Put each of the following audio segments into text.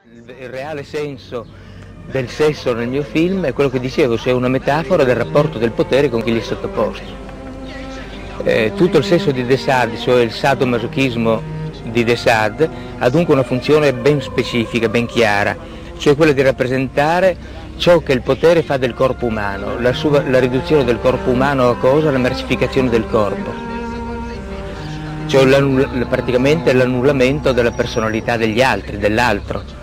Il reale senso del sesso nel mio film è quello che dicevo, cioè una metafora del rapporto del potere con chi gli è sottoposto. Tutto il sesso di de Sade, cioè il sadomasochismo di de Sade, ha dunque una funzione ben specifica, ben chiara, cioè quella di rappresentare ciò che il potere fa del corpo umano, la riduzione del corpo umano a cosa? La mercificazione del corpo, cioè praticamente l'annullamento della personalità degli altri, dell'altro.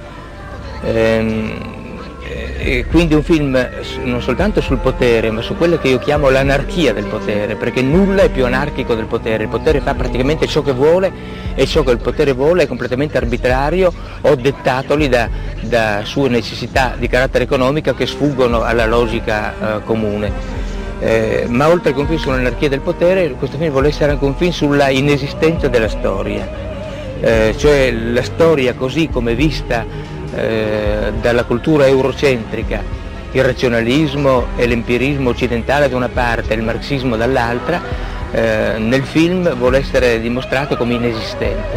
Quindi un film non soltanto sul potere, ma su quello che io chiamo l'anarchia del potere, perché nulla è più anarchico del potere. Il potere fa praticamente ciò che vuole e ciò che il potere vuole è completamente arbitrario o dettatoli da sue necessità di carattere economico che sfuggono alla logica comune. Ma oltre che un film sull'anarchia del potere, questo film vuole essere anche un film sulla inesistenza della storia, cioè la storia così come vista dalla cultura eurocentrica, il razionalismo e l'empirismo occidentale da una parte e il marxismo dall'altra, nel film vuole essere dimostrato come inesistente.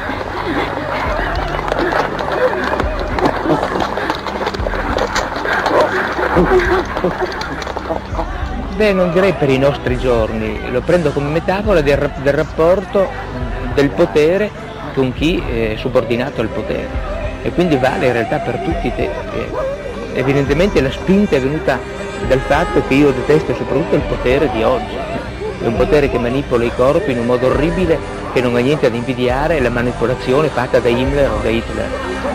Beh, non direi per i nostri giorni, lo prendo come metafora del rapporto del potere con chi è subordinato al potere. E quindi vale in realtà per tutti i tempi. Evidentemente la spinta è venuta dal fatto che io detesto soprattutto il potere di oggi. È un potere che manipola i corpi in un modo orribile, che non ha niente da invidiare, è la manipolazione fatta da Himmler o da Hitler.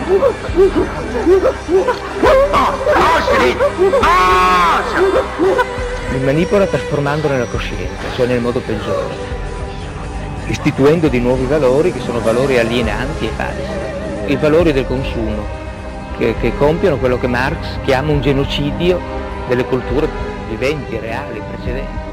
Mi manipola trasformandolo nella coscienza, cioè nel modo peggiore, istituendo di nuovi valori che sono valori alienanti e falsi. I valori del consumo, che compiono quello che Marx chiama un genocidio delle culture viventi, reali, precedenti.